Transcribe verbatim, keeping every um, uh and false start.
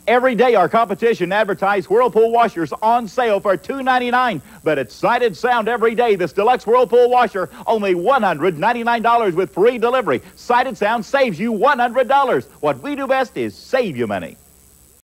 Every day our competition advertised Whirlpool washers on sale for two ninety-nine. But at Sighted Sound every day, this deluxe Whirlpool washer, only one hundred ninety-nine dollars with free delivery. Sighted Sound saves you one hundred dollars. What we do best is save you money.